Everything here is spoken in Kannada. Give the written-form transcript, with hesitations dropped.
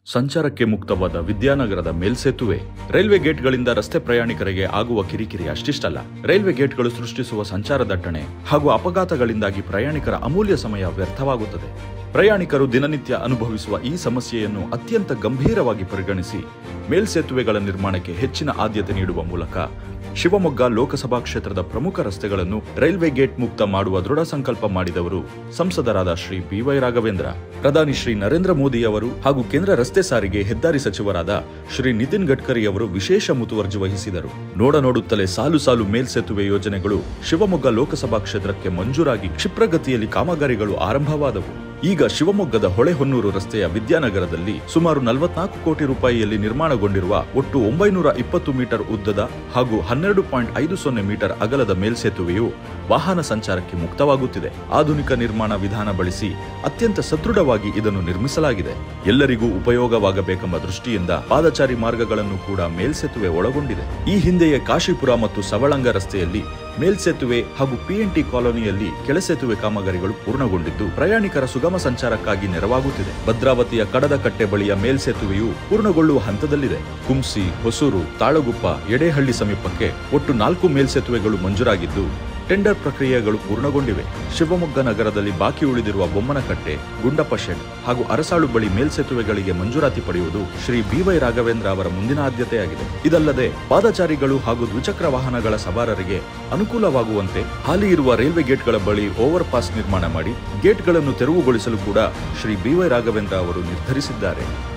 ಸಂಚಾರಕ್ಕೆ ಮುಕ್ತವಾದ ವಿದ್ಯಾನಗರದ ಮೇಲ್ಸೇತುವೆ. ರೈಲ್ವೆ ಗೇಟ್ಗಳಿಂದ ರಸ್ತೆ ಪ್ರಯಾಣಿಕರಿಗೆ ಆಗುವ ಕಿರಿಕಿರಿ ಅಷ್ಟಿಷ್ಟಲ್ಲ. ರೈಲ್ವೆ ಗೇಟ್ಗಳು ಸೃಷ್ಟಿಸುವ ಸಂಚಾರ ದಟ್ಟಣೆ ಹಾಗೂ ಅಪಘಾತಗಳಿಂದಾಗಿ ಪ್ರಯಾಣಿಕರ ಅಮೂಲ್ಯ ಸಮಯ ವ್ಯರ್ಥವಾಗುತ್ತದೆ. ಪ್ರಯಾಣಿಕರು ದಿನನಿತ್ಯ ಅನುಭವಿಸುವ ಈ ಸಮಸ್ಯೆಯನ್ನು ಅತ್ಯಂತ ಗಂಭೀರವಾಗಿ ಪರಿಗಣಿಸಿ ಮೇಲ್ಸೇತುವೆಗಳ ನಿರ್ಮಾಣಕ್ಕೆ ಹೆಚ್ಚಿನ ಆದ್ಯತೆ ನೀಡುವ ಮೂಲಕ ಶಿವಮೊಗ್ಗ ಲೋಕಸಭಾ ಕ್ಷೇತ್ರದ ಪ್ರಮುಖ ರಸ್ತೆಗಳನ್ನು ರೈಲ್ವೆ ಗೇಟ್ ಮುಕ್ತ ಮಾಡುವ ದೃಢ ಸಂಕಲ್ಪ ಮಾಡಿದವರು ಸಂಸದರಾದ ಶ್ರೀ ಬಿ.ವೈ. ರಾಘವೇಂದ್ರ. ಪ್ರಧಾನಿ ಶ್ರೀ ನರೇಂದ್ರ ಮೋದಿ ಅವರು ಹಾಗೂ ಕೇಂದ್ರ ರಸ್ತೆ ಸಾರಿಗೆ ಹೆದ್ದಾರಿ ಸಚಿವರಾದ ಶ್ರೀ ನಿತಿನ್ ಗಡ್ಕರಿ ಅವರು ವಿಶೇಷ ಮುತುವರ್ಜಿ ವಹಿಸಿದರು. ನೋಡುತ್ತಲೇ ಸಾಲು ಸಾಲು ಮೇಲ್ಸೇತುವೆ ಯೋಜನೆಗಳು ಶಿವಮೊಗ್ಗ ಲೋಕಸಭಾ ಕ್ಷೇತ್ರಕ್ಕೆ ಮಂಜೂರಾಗಿ ಕ್ಷಿಪ್ರಗತಿಯಲ್ಲಿ ಕಾಮಗಾರಿಗಳು ಆರಂಭವಾದವು. ಈಗ ಶಿವಮೊಗ್ಗದ ಹೊಳೆಹೊನ್ನೂರು ರಸ್ತೆಯ ವಿದ್ಯಾನಗರದಲ್ಲಿ ಸುಮಾರು 44 ಕೋಟಿ ರೂಪಾಯಿಯಲ್ಲಿ ನಿರ್ಮಾಣಗೊಂಡಿರುವ ಒಟ್ಟು 920 ಮೀಟರ್ ಉದ್ದದ ಹಾಗೂ 12.50 ಮೀಟರ್ ಅಗಲದ ಮೇಲ್ಸೇತುವೆಯು ವಾಹನ ಸಂಚಾರಕ್ಕೆ ಮುಕ್ತವಾಗುತ್ತಿದೆ. ಆಧುನಿಕ ನಿರ್ಮಾಣ ವಿಧಾನ ಬಳಸಿ ಅತ್ಯಂತ ಸದೃಢವಾಗಿ ಇದನ್ನು ನಿರ್ಮಿಸಲಾಗಿದೆ. ಎಲ್ಲರಿಗೂ ಉಪಯೋಗವಾಗಬೇಕೆಂಬ ದೃಷ್ಟಿಯಿಂದ ಪಾದಚಾರಿ ಮಾರ್ಗಗಳನ್ನು ಕೂಡ ಮೇಲ್ಸೇತುವೆ ಒಳಗೊಂಡಿದೆ. ಈ ಹಿಂದೆಯೇ ಕಾಶಿಪುರ ಮತ್ತು ಸವಳಂಗ ರಸ್ತೆಯಲ್ಲಿ ಮೇಲ್ಸೇತುವೆ ಹಾಗೂ ಪಿಎನ್ಟಿ ಕಾಲೋನಿಯಲ್ಲಿ ಕೆಳಸೇತುವೆ ಕಾಮಗಾರಿಗಳು ಪೂರ್ಣಗೊಂಡಿದ್ದು ಪ್ರಯಾಣಿಕರ ಸುಗಮ ಸಂಚಾರಕ್ಕಾಗಿ ನೆರವಾಗುತ್ತಿದೆ. ಭದ್ರಾವತಿಯ ಕಡದಕಟ್ಟೆ ಬಳಿಯ ಮೇಲ್ಸೇತುವೆಯು ಪೂರ್ಣಗೊಳ್ಳುವ ಹಂತದಲ್ಲಿದೆ. ಕುಂಸಿ, ಹೊಸೂರು, ತಾಳಗುಪ್ಪ, ಎಡೆಹಳ್ಳಿ ಸಮೀಪಕ್ಕೆ ಒಟ್ಟು 4 ಮೇಲ್ಸೇತುವೆಗಳು ಮಂಜೂರಾಗಿದ್ದು ಟೆಂಡರ್ ಪ್ರಕ್ರಿಯೆಗಳು ಪೂರ್ಣಗೊಂಡಿವೆ. ಶಿವಮೊಗ್ಗ ನಗರದಲ್ಲಿ ಬಾಕಿ ಉಳಿದಿರುವ ಬೊಮ್ಮನಕಟ್ಟೆ, ಗುಂಡಪ್ಪ ಶೆಡ್ ಹಾಗೂ ಅರಸಾಳು ಬಳಿ ಮೇಲ್ಸೇತುವೆಗಳಿಗೆ ಮಂಜೂರಾತಿ ಪಡೆಯುವುದು ಶ್ರೀ ಬಿ.ವೈ. ರಾಘವೇಂದ್ರ ಅವರ ಮುಂದಿನ ಆದ್ಯತೆಯಾಗಿದೆ. ಇದಲ್ಲದೆ ಪಾದಚಾರಿಗಳು ಹಾಗೂ ದ್ವಿಚಕ್ರ ವಾಹನಗಳ ಸವಾರರಿಗೆ ಅನುಕೂಲವಾಗುವಂತೆ ಹಾಲಿ ಇರುವ ರೈಲ್ವೆ ಗೇಟ್ಗಳ ಬಳಿ ಓವರ್ ಪಾಸ್ ನಿರ್ಮಾಣ ಮಾಡಿ ಗೇಟ್ಗಳನ್ನು ತೆರವುಗೊಳಿಸಲು ಕೂಡ ಶ್ರೀ ಬಿ.ವೈ. ರಾಘವೇಂದ್ರ ಅವರು ನಿರ್ಧರಿಸಿದ್ದಾರೆ.